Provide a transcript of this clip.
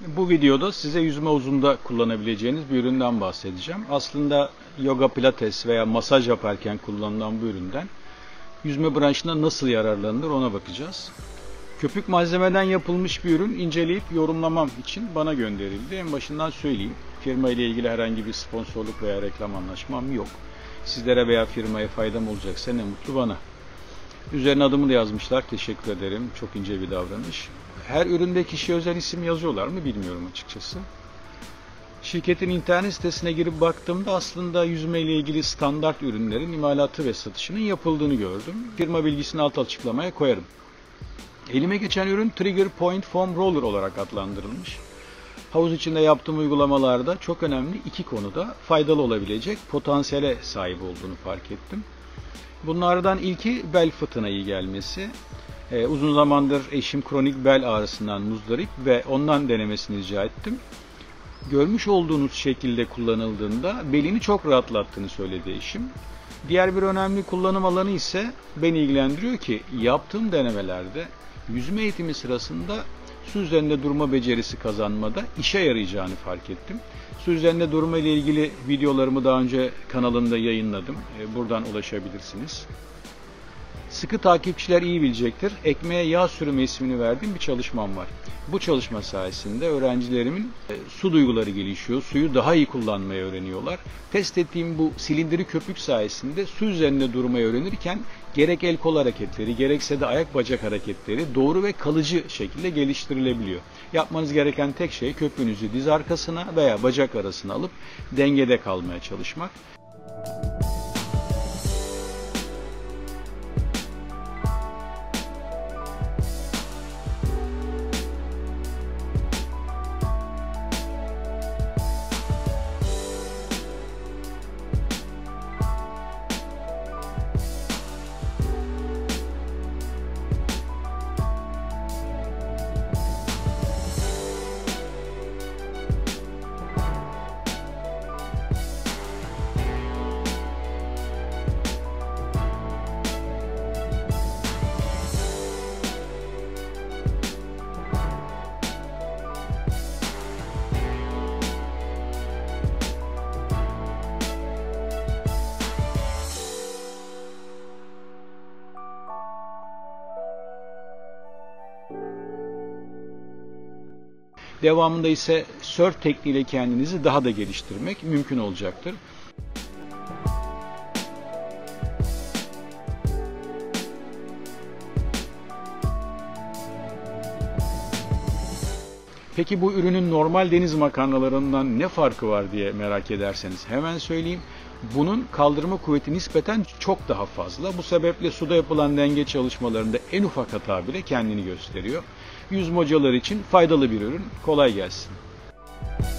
Bu videoda size yüzme havuzunda kullanabileceğiniz bir üründen bahsedeceğim. Aslında yoga, pilates veya masaj yaparken kullanılan bu üründen yüzme branşında nasıl yararlanılır ona bakacağız. Köpük malzemeden yapılmış bir ürün, inceleyip yorumlamam için bana gönderildi. En başından söyleyeyim, firma ile ilgili herhangi bir sponsorluk veya reklam anlaşmam yok. Sizlere veya firmaya faydam olacaksa ne mutlu bana. Üzerine adımı da yazmışlar, teşekkür ederim. Çok ince bir davranış. Her üründe kişiye özel isim yazıyorlar mı bilmiyorum açıkçası. Şirketin internet sitesine girip baktığımda aslında yüzme ile ilgili standart ürünlerin imalatı ve satışının yapıldığını gördüm. Firma bilgisini alt açıklamaya koyarım. Elime geçen ürün Trigger Point Foam Roller olarak adlandırılmış. Havuz içinde yaptığım uygulamalarda çok önemli iki konuda faydalı olabilecek potansiyele sahip olduğunu fark ettim. Bunlardan ilki bel fıtığına iyi gelmesi. Uzun zamandır eşim kronik bel ağrısından muzdarip ve ondan denemesini rica ettim. Görmüş olduğunuz şekilde kullanıldığında belini çok rahatlattığını söyledi eşim. Diğer bir önemli kullanım alanı ise beni ilgilendiriyor ki yaptığım denemelerde yüzme eğitimi sırasında su üzerinde durma becerisi kazanmada işe yarayacağını fark ettim. Su üzerinde durma ile ilgili videolarımı daha önce kanalımda yayınladım. Buradan ulaşabilirsiniz. Sıkı takipçiler iyi bilecektir. Ekmeğe yağ sürme ismini verdiğim bir çalışmam var. Bu çalışma sayesinde öğrencilerimin su duyguları gelişiyor. Suyu daha iyi kullanmayı öğreniyorlar. Test ettiğim bu silindiri köpük sayesinde su üzerinde durmayı öğrenirken gerek el kol hareketleri gerekse de ayak bacak hareketleri doğru ve kalıcı şekilde geliştirilebiliyor. Yapmanız gereken tek şey köpüğünüzü diz arkasına veya bacak arasına alıp dengede kalmaya çalışmak. Devamında ise surf tekniğiyle kendinizi daha da geliştirmek mümkün olacaktır. Peki bu ürünün normal deniz makarnalarından ne farkı var diye merak ederseniz hemen söyleyeyim. Bunun kaldırma kuvveti nispeten çok daha fazla. Bu sebeple suda yapılan denge çalışmalarında en ufak hata bile kendini gösteriyor. Yüzme hocaları için faydalı bir ürün. Kolay gelsin.